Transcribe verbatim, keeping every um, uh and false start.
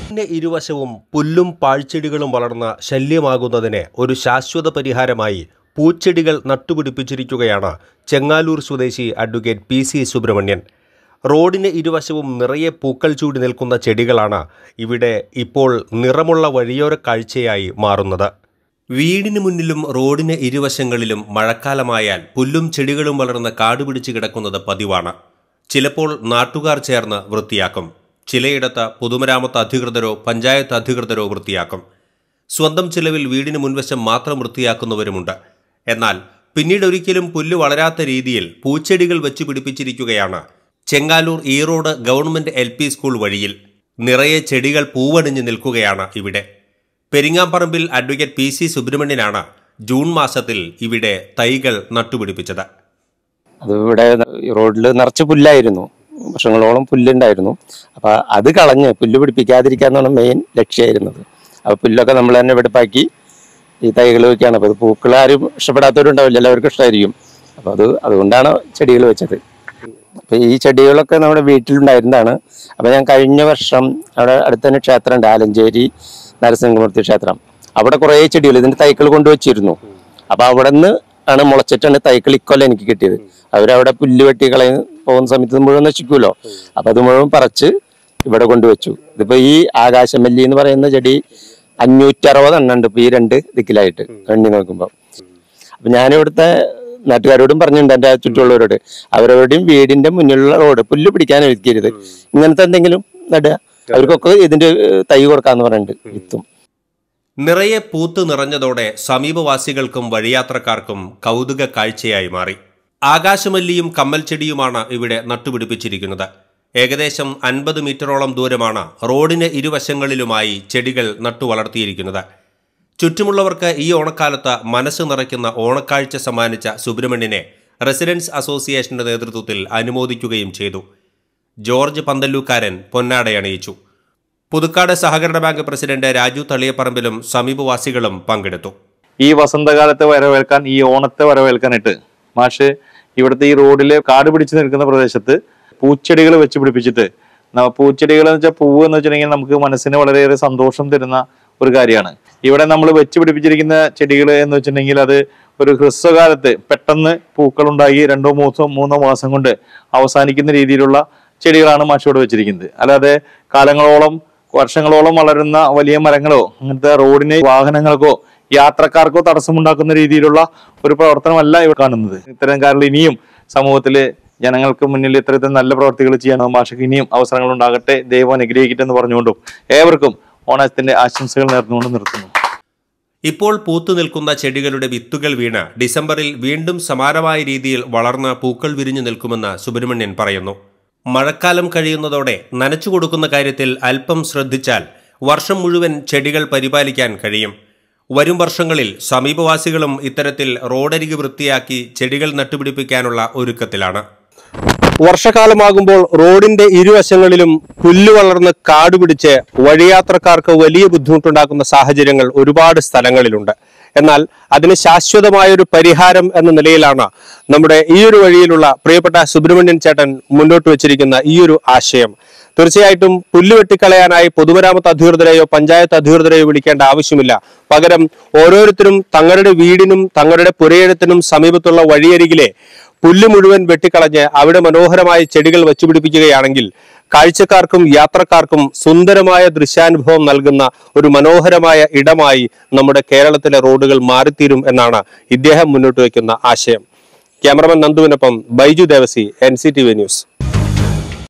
ഇരുവശവും പുല്ലും പാഴ്ചെടികളും വളർന്ന ശല്യമാകുന്നതിന് ഒരു ശാശ്വത പരിഹാരമായി പൂച്ചെടികൾ നട്ടുപിടിപ്പിച്ചിരിക്കുകയാണ് ചെങ്ങാലൂർ സ്വദേശി അഡ്വക്കേറ്റ് പി സി സുബ്രഹ്മണ്യൻ. റോഡിന് ഇരുവശവും നിറയെ പൂക്കൾ ചൂടി നിൽക്കുന്ന ചെടികളാണ് ഇവിടെ ഇപ്പോൾ നിറമുള്ള വഴിയോര കാഴ്ചയായി മാറുന്നത്. വീടിന് മുന്നിലും റോഡിന് ഇരുവശങ്ങളിലും മഴക്കാലമായാൽ പുല്ലും ചെടികളും വളർന്ന് കാടുപിടിച്ച് കിടക്കുന്നത് പതിവാണ്. ചിലപ്പോൾ നാട്ടുകാർ ചേർന്ന് വൃത്തിയാക്കും. ചിലയിടത്ത് പൊതുമരാമത്ത് അധികൃതരോ പഞ്ചായത്ത് അധികൃതരോ വൃത്തിയാക്കും. സ്വന്തം ചിലവിൽ വീടിന് മുൻവശം മാത്രം വൃത്തിയാക്കുന്നവരുമുണ്ട്. എന്നാൽ പിന്നീട് ഒരിക്കലും പുല്ല് വളരാത്ത രീതിയിൽ പൂച്ചെടികൾ വെച്ചു പിടിപ്പിച്ചിരിക്കുകയാണ് Chengalur Erode government L P school വഴിയിൽ. നിറയെ ചെടികൾ പൂവണിഞ്ഞു നിൽക്കുകയാണ് ഇവിടെ. പെരിങ്ങാമ്പറമ്പിൽ അഡ്വക്കേറ്റ് പി സി സുബ്രഹ്മണ്യനാണ് ജൂൺ മാസത്തിൽ ഇവിടെ തൈകൾ നട്ടുപിടിപ്പിച്ചത്. അത് ഇവിടെ റോഡിൽ നിറച്ച് പുല്ലായിരുന്നു, വർഷങ്ങളോളം പുല്ലുണ്ടായിരുന്നു. അപ്പോൾ അത് കളഞ്ഞ് പുല്ല് പിടിപ്പിക്കാതിരിക്കാന്നാണ് മെയിൻ ലക്ഷ്യമായിരുന്നത്. അപ്പോൾ പുല്ലൊക്കെ നമ്മൾ തന്നെ വെടുപ്പാക്കി ഈ തൈകൾ വയ്ക്കുകയാണ്. അപ്പോൾ അത് പൂക്കൾ ആരും ഇഷ്ടപ്പെടാത്തവരുണ്ടാവില്ല, എല്ലാവർക്കും ഇഷ്ടമായിരിക്കും. അപ്പോൾ അത് അതുകൊണ്ടാണ് ചെടികൾ വെച്ചത്. അപ്പോൾ ഈ ചെടികളൊക്കെ നമ്മുടെ വീട്ടിലുണ്ടായിരുന്നതാണ്. അപ്പോൾ ഞാൻ കഴിഞ്ഞ വർഷം അവിടെ അടുത്ത് തന്നെ ക്ഷേത്രമുണ്ട്, ആലഞ്ചേരി നരസിംഹമൂർത്തി ക്ഷേത്രം. അവിടെ കുറേ ചെടികൾ ഇതിൻ്റെ തൈകൾ കൊണ്ടുവച്ചിരുന്നു. അപ്പോൾ അവിടെ നിന്ന് ആണ് മുളച്ചിട്ടാണ് തൈകൾ ഇക്കൊല്ലം എനിക്ക് കിട്ടിയത്. അവരവിടെ പുല്ല് വെട്ടി കളയ പോകുന്ന സമയത്ത് മുഴുവൻ നശിക്കുമല്ലോ. അപ്പം അത് മുഴുവൻ പറിച്ച് ഇവിടെ കൊണ്ടുവച്ചു. ഇതിപ്പോൾ ഈ ആകാശമല്ലി എന്ന് പറയുന്ന ചെടി അഞ്ഞൂറ്റി അറുപത് എണ്ണം ഉണ്ട് ഇപ്പോൾ ഈ രണ്ട് ദിക്കിലായിട്ട് എണ്ണി നോക്കുമ്പോൾ. അപ്പം ഞാനിവിടുത്തെ നാട്ടുകാരോടും പറഞ്ഞിട്ടുണ്ട്, എൻ്റെ ചുറ്റുമുള്ളവരോട്, അവരോടും വീടിൻ്റെ മുന്നിലുള്ള റോഡ് പുല്ല് പിടിക്കാൻ ഒതുക്കരുത്, ഇങ്ങനത്തെ എന്തെങ്കിലും നടുക, അവർക്കൊക്കെ ഇതിൻ്റെ തൈ കൊടുക്കാമെന്ന് പറഞ്ഞിട്ടുണ്ട് വിത്തും. നിറയെ പൂത്ത് നിറഞ്ഞതോടെ സമീപവാസികൾക്കും വഴിയാത്രക്കാർക്കും കൗതുക കാഴ്ചയായി മാറി. ആകാശമല്ലിയും കമ്മൽ ചെടിയുമാണ് ഇവിടെ നട്ടുപിടിപ്പിച്ചിരിക്കുന്നത്. ഏകദേശം അൻപത് മീറ്ററോളം ദൂരമാണ് റോഡിന് ഇരുവശങ്ങളിലുമായി ചെടികൾ നട്ടുവളർത്തിയിരിക്കുന്നത്. ചുറ്റുമുള്ളവർക്ക് ഈ ഓണക്കാലത്ത് മനസ്സ് നിറയ്ക്കുന്ന ഓണക്കാഴ്ച സമ്മാനിച്ച സുബ്രഹ്മണ്യനെ റെസിഡൻസ് അസോസിയേഷന്റെ നേതൃത്വത്തിൽ അനുമോദിക്കുകയും ചെയ്തു. ജോർജ് പന്തല്ലൂക്കാരൻ പൊന്നാടയണിയിച്ചു. പുതുക്കാട് സഹകരണ ബാങ്ക് പ്രസിഡന്റ് രാജു തളിയപ്പറമ്പിലും സമീപവാസികളും പങ്കെടുത്തു. ഈ വസന്തകാലത്തെ വരവേൽക്കാൻ, ഈ ഓണത്തെ വരവേൽക്കാനായിട്ട് മാഷ് ഇവിടുത്തെ ഈ റോഡിലെ കാട് പിടിച്ചു നിൽക്കുന്ന പ്രദേശത്ത് പൂച്ചെടികൾ വെച്ച് പിടിപ്പിച്ചിട്ട്, പൂച്ചെടികൾ എന്ന് വെച്ചാൽ പൂവ് എന്ന് വെച്ചിട്ടുണ്ടെങ്കിൽ നമുക്ക് മനസ്സിന് വളരെയേറെ സന്തോഷം തരുന്ന ഒരു കാര്യമാണ്. ഇവിടെ നമ്മൾ വെച്ച് പിടിപ്പിച്ചിരിക്കുന്ന ചെടികൾ എന്ന് വെച്ചിട്ടുണ്ടെങ്കിൽ അത് ഒരു ഹ്രസ്വകാലത്ത് പെട്ടെന്ന് പൂക്കളുണ്ടായി രണ്ടോ മൂന്നോ മൂന്നോ മാസം കൊണ്ട് അവസാനിക്കുന്ന രീതിയിലുള്ള ചെടികളാണ് മാഷോട് വെച്ചിരിക്കുന്നത്. അല്ലാതെ കാലങ്ങളോളം വർഷങ്ങളോളം വളരുന്ന വലിയ മരങ്ങളോ അങ്ങനത്തെ റോഡിന് വാഹനങ്ങൾക്കോ യാത്രക്കാർക്കോ തടസ്സമുണ്ടാക്കുന്ന രീതിയിലുള്ള ഒരു പ്രവർത്തനമല്ല ഇവിടെ കാണുന്നത്. ഇത്തരം കാരണം ഇനിയും സമൂഹത്തില് ജനങ്ങൾക്ക് മുന്നിൽ ഇത്തരത്തിൽ നല്ല പ്രവർത്തികൾ ചെയ്യാൻ മാഷക്ക് ഇനിയും അവസരങ്ങൾ ഉണ്ടാകട്ടെ, ദൈവം അനുഗ്രഹിക്കട്ടെ എന്ന് പറഞ്ഞുകൊണ്ടും ഏവർക്കും ഓണത്തിന്റെ ആശംസകൾ നേർന്നുകൊണ്ട് നിർത്തുന്നു. ഇപ്പോൾ പൂത്തു നിൽക്കുന്ന ചെടികളുടെ വിത്തുകൾ വീണ് ഡിസംബറിൽ വീണ്ടും സമാനമായ രീതിയിൽ വളർന്ന് പൂക്കൾ വിരിഞ്ഞു നിൽക്കുമെന്ന് സുബ്രഹ്മണ്യൻ പറയുന്നു. മഴക്കാലം കഴിയുന്നതോടെ നനച്ചു കൊടുക്കുന്ന കാര്യത്തിൽ അല്പം ശ്രദ്ധിച്ചാൽ വർഷം മുഴുവൻ ചെടികൾ പരിപാലിക്കാൻ കഴിയും. വരും വർഷങ്ങളിൽ സമീപവാസികളും ഇത്തരത്തിൽ റോഡരിക് വൃത്തിയാക്കി ചെടികൾ നട്ടുപിടിപ്പിക്കാനുള്ള ഒരുക്കത്തിലാണ്. വർഷകാലമാകുമ്പോൾ റോഡിന്റെ ഇരുവശങ്ങളിലും പുല്ല് വളർന്ന് കാടുപിടിച്ച് വഴിയാത്രക്കാർക്ക് വലിയ ബുദ്ധിമുട്ടുണ്ടാക്കുന്ന സാഹചര്യങ്ങൾ ഒരുപാട് സ്ഥലങ്ങളിലുണ്ട്. എന്നാൽ അതിന് ശാശ്വതമായൊരു പരിഹാരം എന്ന നിലയിലാണ് നമ്മുടെ ഈ ഒരു വഴിയിലുള്ള പ്രിയപ്പെട്ട സുബ്രഹ്മണ്യൻ ചേട്ടൻ മുന്നോട്ട് വെച്ചിരിക്കുന്ന ഈ ഒരു ആശയം. തീർച്ചയായിട്ടും പുല്ല് വെട്ടിക്കളയാനായി പൊതുമരാമത്ത് അധികൃതരെയോ പഞ്ചായത്ത് അധികൃതരെയോ വിളിക്കേണ്ട ആവശ്യമില്ല. പകരം ഓരോരുത്തരും തങ്ങളുടെ വീടിനും തങ്ങളുടെ പുരയിടത്തിനും സമീപത്തുള്ള വഴിയരികിലെ പുല്ല് മുഴുവൻ വെട്ടിക്കളഞ്ഞ് അവിടെ മനോഹരമായ ചെടികൾ വെച്ചുപിടിപ്പിക്കുകയാണെങ്കിൽ കാഴ്ചക്കാർക്കും യാത്രക്കാർക്കും സുന്ദരമായ ദൃശ്യാനുഭവം നൽകുന്ന ഒരു മനോഹരമായ ഇടമായി നമ്മുടെ കേരളത്തിലെ റോഡുകൾ മാറിത്തീരും എന്നാണ് ഇദ്ദേഹം മുന്നോട്ട് വയ്ക്കുന്ന ആശയം. ക്യാമറമാൻ നന്ദുവിനൊപ്പം Baiju Devassy, N C T V news.